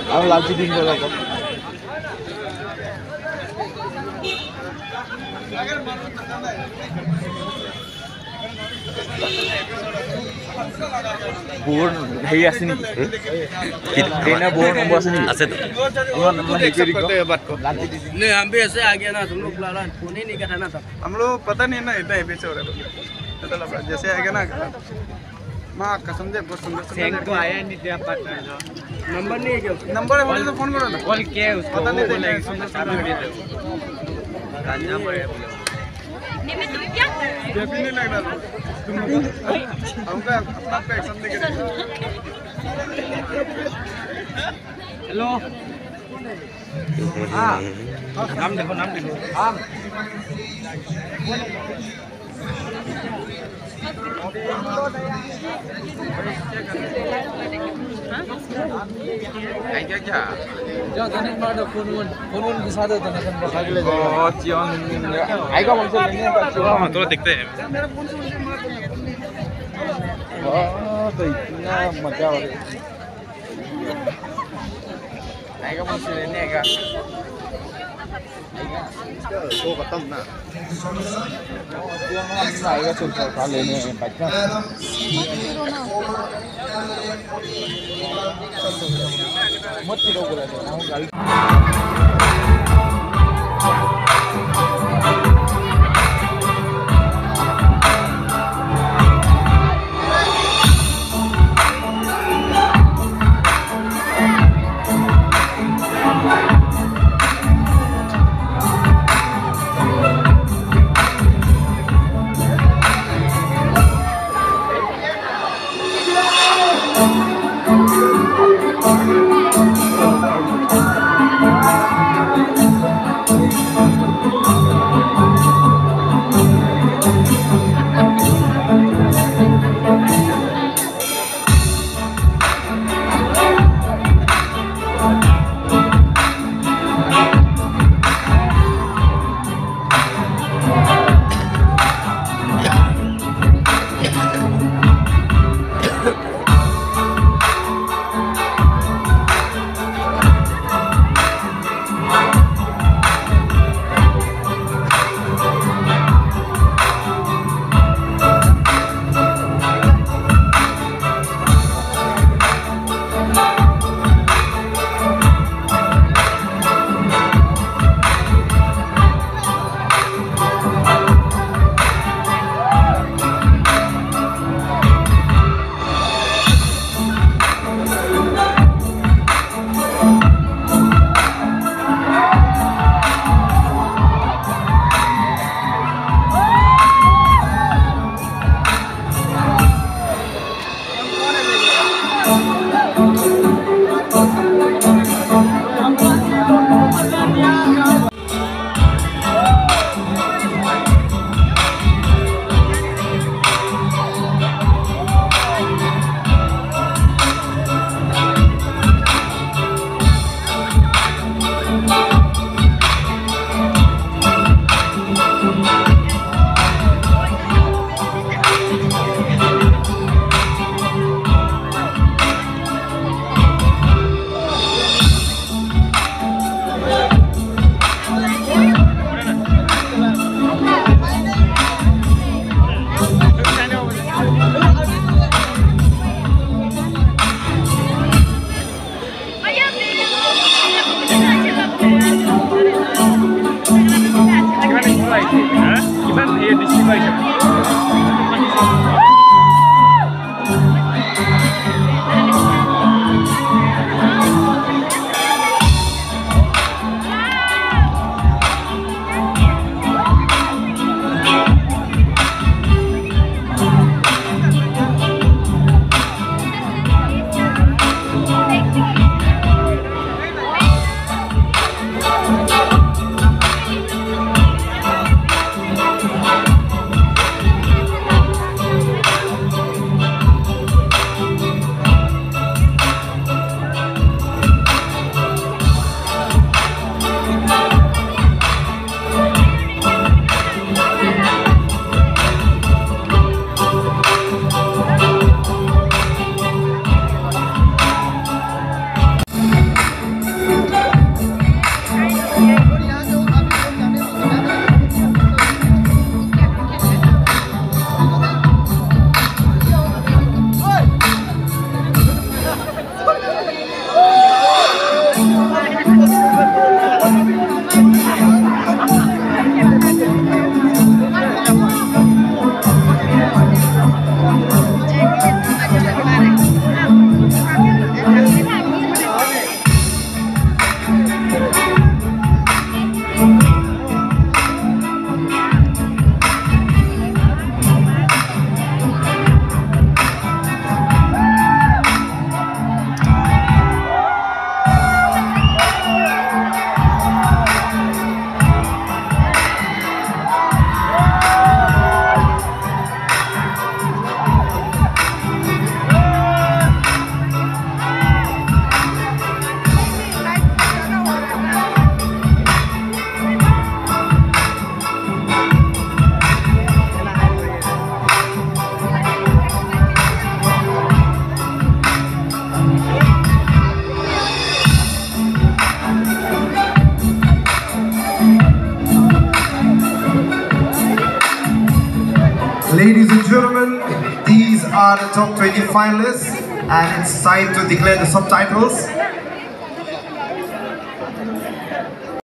Aku lagi di dalam. Born है ऐसे नहीं कितना born हम ऐसे नहीं ऐसे हम हिचरी को नहीं हम भी ऐसे आ गया ना तुम लोग बुला फोन ही नहीं करना ना था हम लोग पता नहीं ना इतना एबी से हो रहा है मतलब जैसे आ गया ना माँ कसम से बहुत सुंदर सेंग तो आया नहीं था पता नंबर नहीं है क्या नंबर है बोले तो फोन करो ना कॉल किया है उसको पता नहीं था सुंदर सुंदर राजा पड़े नहीं मैं तुम्हें क्या कर रहा है नहीं लग रहा तुम हमका अपना पैक समझ के हेलो हां नाम देखो हां क्या जो गणेश मारो फोन के साथ होता है ना अगले ओ चियन आएगा हमसे लेने का हम थोड़ा देखते हैं मेरा फोन से तो इतना मजा आ रहा है आएगा हमसे लेने का वो खत्म ना आएगा तो लेने बच्चा मत करो बोला These are the top 20 finalists, and it's time to declare the subtitles.